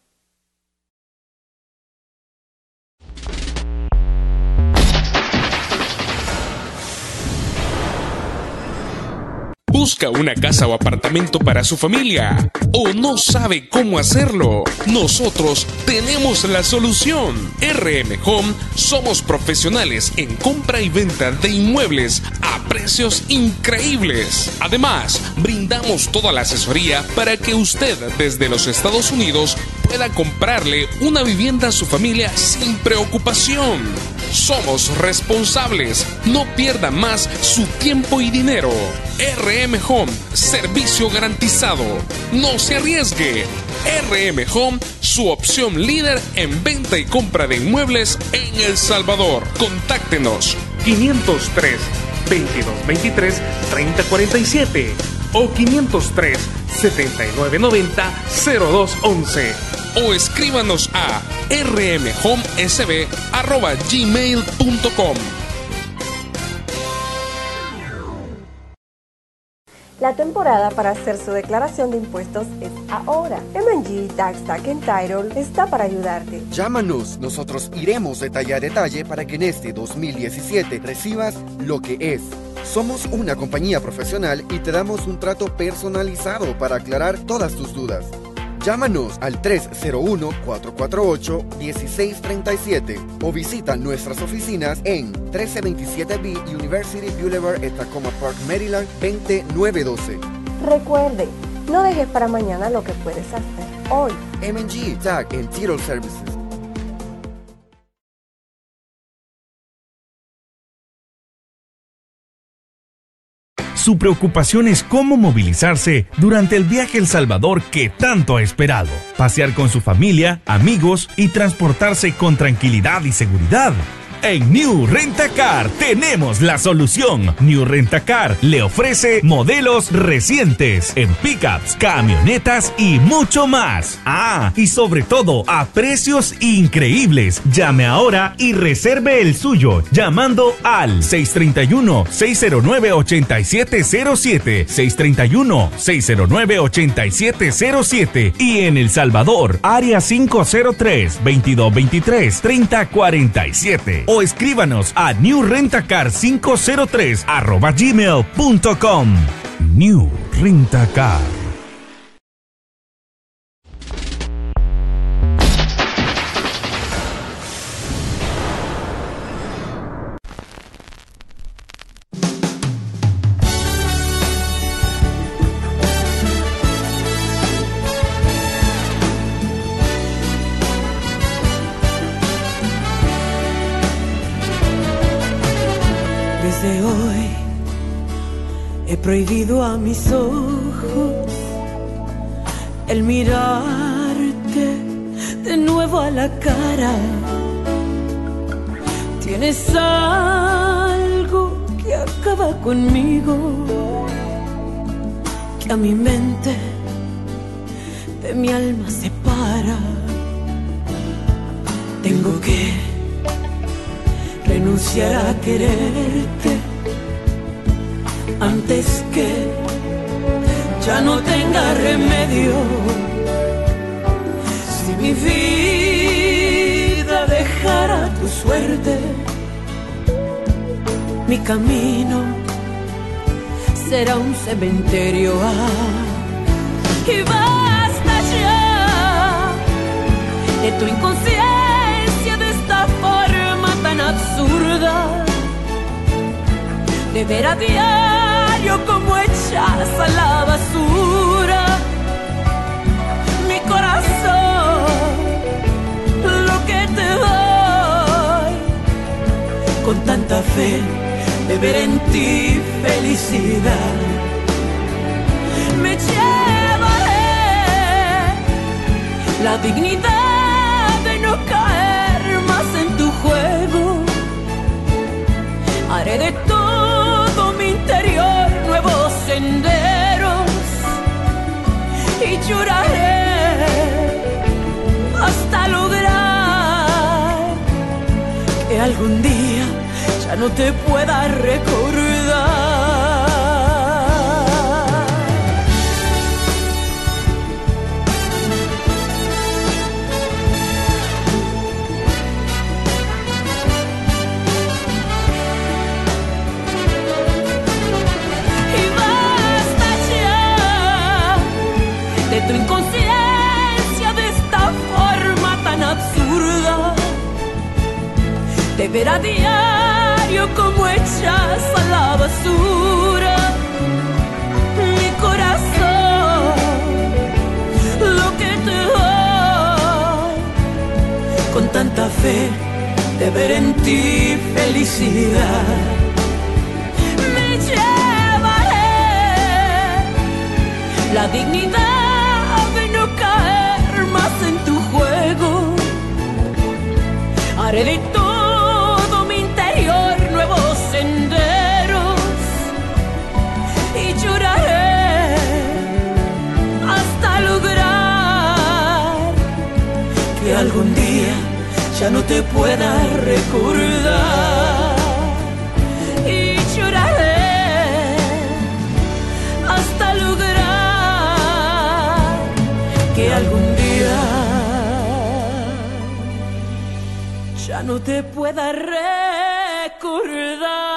Speaker 12: ¿Busca una casa o apartamento para su familia? ¿O no sabe cómo hacerlo? Nosotros tenemos la solución. R M Home somos profesionales en compra y venta de inmuebles a precios increíbles. Además, brindamos toda la asesoría para que usted desde los Estados Unidos pueda comprarle una vivienda a su familia sin preocupación. Somos responsables. No pierda más su tiempo y dinero. R M Home, servicio garantizado. No se arriesgue. R M Home, su opción líder en venta y compra de inmuebles en El Salvador. Contáctenos quinientos tres, veintidós veintitrés, treinta cuarenta y siete o quinientos tres, setenta y nueve noventa, cero dos once o escríbanos a rmhomesb arroba gmail punto com.
Speaker 19: La temporada para hacer su declaración de impuestos es ahora. M and G Tax Tag and Title está para ayudarte.
Speaker 20: Llámanos, nosotros iremos detalle a detalle para que en este dos mil diecisiete recibas lo que es. Somos una compañía profesional y te damos un trato personalizado para aclarar todas tus dudas. Llámanos al tres cero uno, cuatro cuatro ocho, uno seis tres siete o visita nuestras oficinas en trece veintisiete B University Boulevard en Tacoma Park, Maryland veinte nueve doce.
Speaker 19: Recuerde, no dejes para mañana lo que puedes hacer hoy.
Speaker 20: M and G Tag and Title Services.
Speaker 21: Su preocupación es cómo movilizarse durante el viaje a El Salvador que tanto ha esperado. Pasear con su familia, amigos y transportarse con tranquilidad y seguridad. En New Rent-A-Car tenemos la solución. New Rent-A-Car le ofrece modelos recientes en pickups, camionetas y mucho más. Ah, y sobre todo a precios increíbles. Llame ahora y reserve el suyo llamando al seis tres uno, seis cero nueve, ocho siete cero siete, seis tres uno, seis cero nueve, ocho siete cero siete y en El Salvador, área cinco cero tres, veintidós veintitrés, treinta cuarenta y siete. O escríbanos a new rentacar cinco cero tres arroba gmail punto com. New Rent-A-Car.
Speaker 1: Desde hoy he prohibido a mis ojos el mirarte de nuevo a la cara. Tienes algo que acaba conmigo, que a mi mente de mi alma separa. Tengo que renunciar a quererte antes que ya no tenga remedio. Si mi vida dejara tu suerte, mi camino será un cementerio. Ah, y basta ya de tu inconsciencia, de esta forma tan absurda de ver a diario como echas a la basura mi corazón, lo que te doy con tanta fe de ver en ti felicidad. Me llevaré la dignidad de no caer más en tu juego. Haré de todo mi interior nuevos senderos y lloraré hasta lograr que algún día ya no te pueda recordar. Tu inconsciencia de esta forma tan absurda de ver a diario como echas a la basura mi corazón, lo que te doy con tanta fe de ver en ti felicidad. Me llevaré la dignidad de no caer más en tu juego. Haré de todo mi interior nuevos senderos y lloraré hasta lograr que algún día ya no te pueda recordar. Y lloraré hasta lograr que algún día ya no te pueda recordar.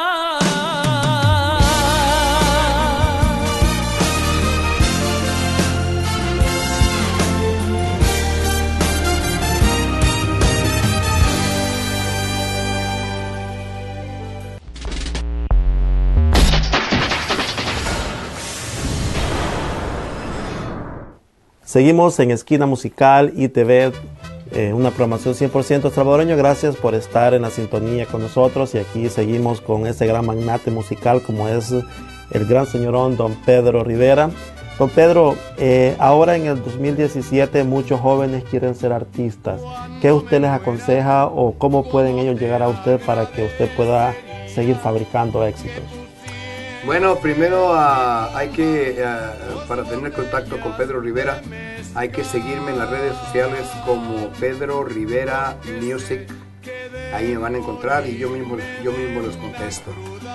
Speaker 2: Seguimos en Esquina Musical I T V, eh, una programación cien por ciento salvadoreño. Gracias por estar en la sintonía con nosotros, y aquí seguimos con ese gran magnate musical como es el gran señorón don Pedro Rivera. Don Pedro, eh, ahora en el dos mil diecisiete muchos jóvenes quieren ser artistas. ¿Qué usted les aconseja o cómo pueden ellos llegar a usted para que usted pueda seguir fabricando éxitos?
Speaker 3: Bueno, primero uh, hay que, uh, para tener contacto con Pedro Rivera, hay que seguirme en las redes sociales como Pedro Rivera Music. Ahí me van a encontrar y yo mismo, yo mismo les contesto.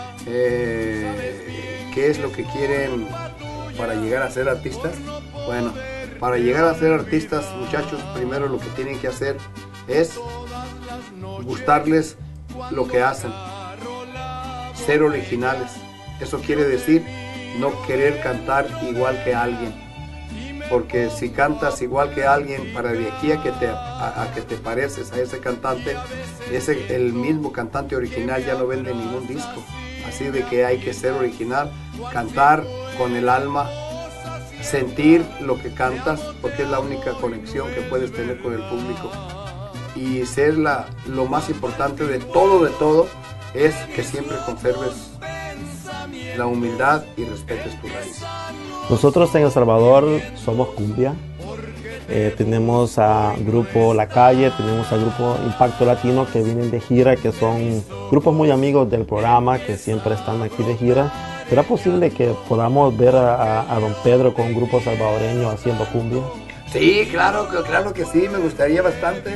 Speaker 3: Eh, ¿Qué es lo que quieren para llegar a ser artistas? Bueno, para llegar a ser artistas, muchachos, primero lo que tienen que hacer es gustarles lo que hacen, ser originales. Eso quiere decir no querer cantar igual que alguien, porque si cantas igual que alguien, para de aquí a que te, a, a que te pareces a ese cantante, ese, el mismo cantante original ya no vende ningún disco. Así de que hay que ser original, cantar con el alma, sentir lo que cantas, porque es la única conexión que puedes tener con el público. Y ser la, lo más importante de todo, de todo, es que siempre conserves la humildad y respetes tu raíz.
Speaker 2: Nosotros en El Salvador somos cumbia, eh, tenemos a grupo La Calle, tenemos al grupo Impacto Latino que vienen de gira, que son grupos muy amigos del programa que siempre están aquí de gira. ¿Será posible que podamos ver a, a, a don Pedro con un grupo salvadoreño haciendo cumbia?
Speaker 3: Sí, claro, claro que sí, me gustaría bastante,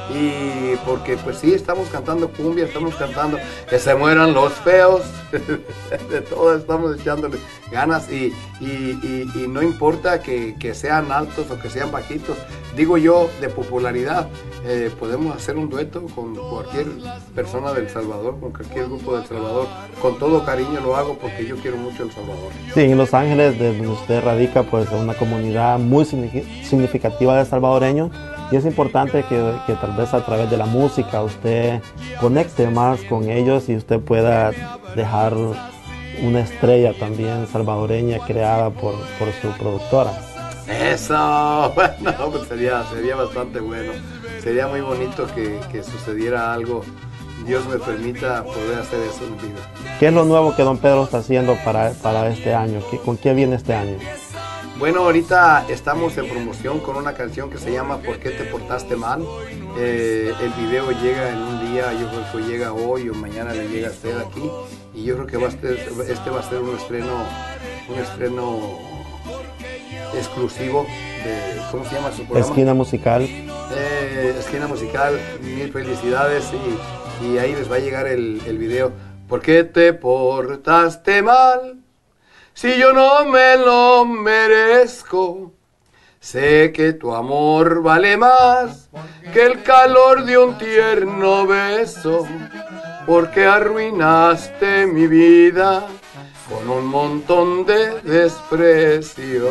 Speaker 3: y porque pues sí, estamos cantando cumbia, estamos cantando que se mueran los feos, de todo estamos echándole ganas, y, y, y, y no importa que, que sean altos o que sean bajitos, digo yo, de popularidad, eh, podemos hacer un dueto con cualquier persona del Salvador, con cualquier grupo del Salvador, con todo cariño lo hago porque yo quiero mucho El Salvador.
Speaker 2: Sí, en Los Ángeles, de donde usted radica, pues es una comunidad muy significativa significativa de salvadoreños, y es importante que, que tal vez a través de la música usted conecte más con ellos y usted pueda dejar una estrella también salvadoreña creada por, por su productora.
Speaker 3: Eso, bueno, pues sería, sería bastante bueno, sería muy bonito que, que sucediera algo, Dios me permita poder hacer eso en vida.
Speaker 2: ¿Qué es lo nuevo que don Pedro está haciendo para, para este año? ¿Con qué viene este año?
Speaker 3: Bueno, ahorita estamos en promoción con una canción que se llama ¿Por qué te portaste mal? Eh, el video llega en un día, yo creo que llega hoy o mañana le llega a usted aquí, y yo creo que va a ser, este va a ser un estreno, un estreno exclusivo de, ¿cómo se llama su programa?
Speaker 2: Esquina Musical.
Speaker 3: Eh, Esquina Musical, mil felicidades, y, y ahí les va a llegar el, el video. ¿Por qué te portaste mal? Si yo no me lo merezco, sé que tu amor vale más que el calor de un tierno beso, porque arruinaste mi vida con un montón de desprecio.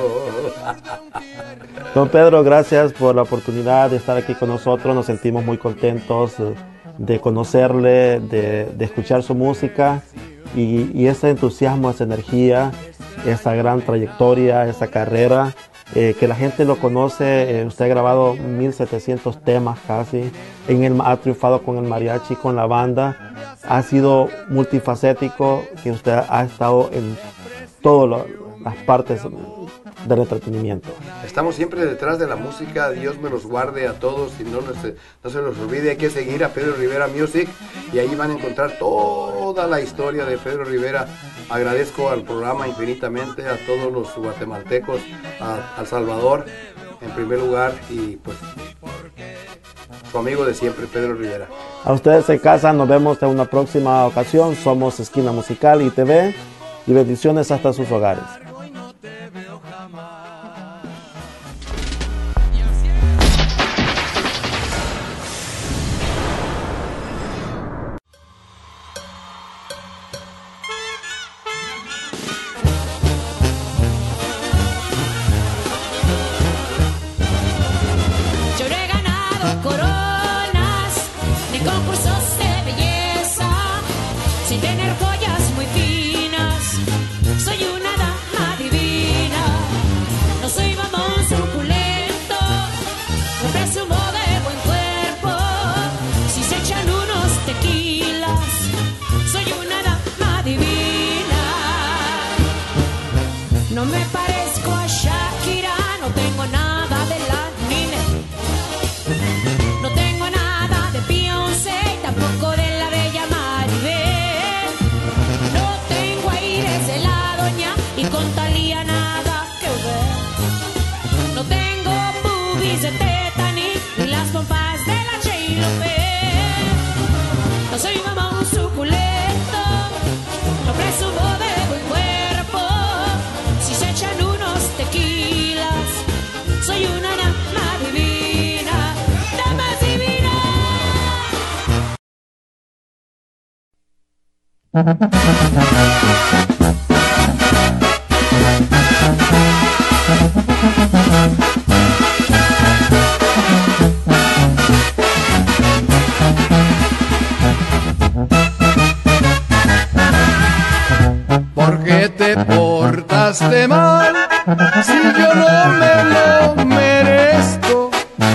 Speaker 2: Don Pedro, gracias por la oportunidad de estar aquí con nosotros, nos sentimos muy contentos de conocerle, de, de escuchar su música, y, y ese entusiasmo, esa energía, esa gran trayectoria, esa carrera, eh, que la gente lo conoce. Eh, usted ha grabado mil setecientos temas casi, en el, ha triunfado con el mariachi, con la banda, ha sido multifacético, que usted ha estado en todas las partes del entretenimiento.
Speaker 3: Estamos siempre detrás de la música, Dios me los guarde a todos y no, les, no se los olvide, hay que seguir a Pedro Rivera Music y ahí van a encontrar toda la historia de Pedro Rivera. Agradezco al programa infinitamente, a todos los guatemaltecos, a, a Salvador en primer lugar y pues su amigo de siempre, Pedro Rivera.
Speaker 2: A ustedes se casan, nos vemos en una próxima ocasión. Somos Esquina Musical y T V y bendiciones hasta sus hogares.
Speaker 4: ¿Por qué te portaste mal si yo no me lo merezco?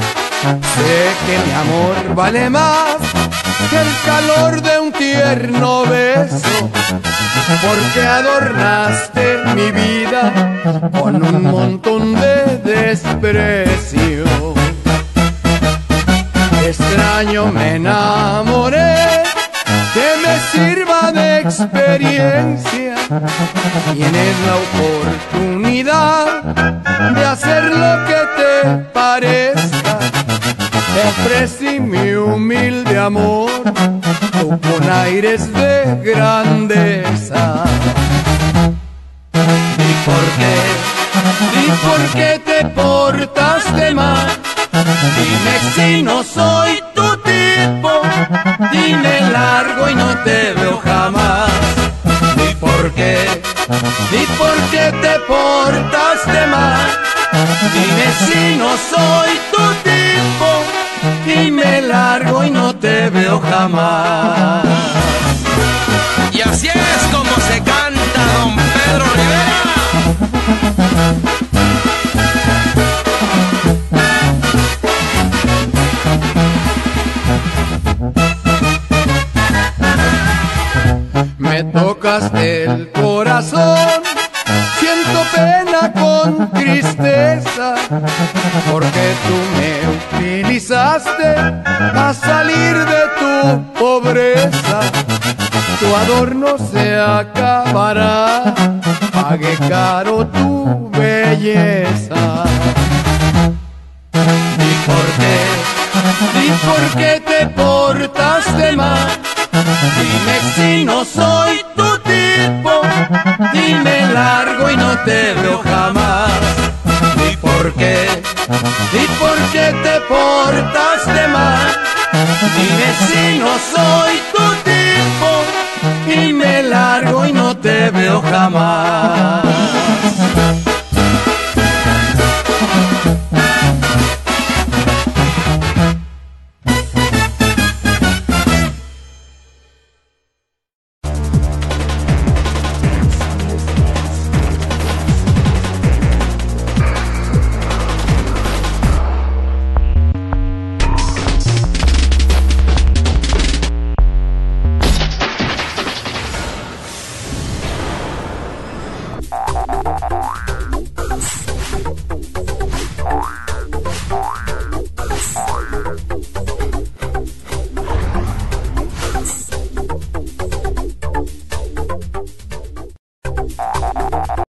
Speaker 4: Sé que mi amor vale más que el calor de un tierno beso, porque adornaste mi vida con un montón de desprecio. Extraño me enamoré, que me sirva de experiencia. Tienes la oportunidad de hacer lo que te parezca. Te ofrecí mi humilde amor, tú con aires de grandeza. ¿Y por qué? ¿Y por qué te portaste mal? Dime si no soy tu tipo, dime largo y no te veo jamás. ¿Y por qué? ¿Y por qué te portaste mal? Dime si no soy tu tipo, dime largo y no te veo jamás.
Speaker 16: Y así es como se canta don Pedro Rivera.
Speaker 4: Me tocaste el corazón, siento pena con tristeza, porque tú me utilizaste a salir de tu pobreza. Tu adorno se acabará, pagué caro tu belleza. ¿Y por qué? ¿Y por qué te portaste mal? Dime si no soy tu tipo, dime largo y no te veo jamás. ¿Y por qué? ¿Y por qué te portaste mal? Dime si no soy tu tipo, dime largo y no te veo jamás.